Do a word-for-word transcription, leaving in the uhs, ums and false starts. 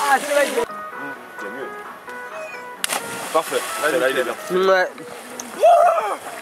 Ah, c'est vrai. C'est mieux. Parfait. Là, il est bien. Ouais.